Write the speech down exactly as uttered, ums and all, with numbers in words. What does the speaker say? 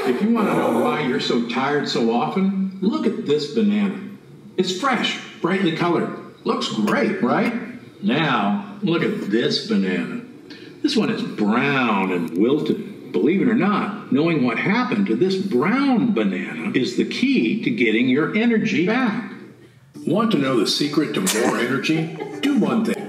If you want to know why you're so tired so often, look at this banana. It's fresh, brightly colored. Looks great, right? Now, look at this banana. This one is brown and wilted. Believe it or not, knowing what happened to this brown banana is the key to getting your energy back. Want to know the secret to more energy? Do one thing.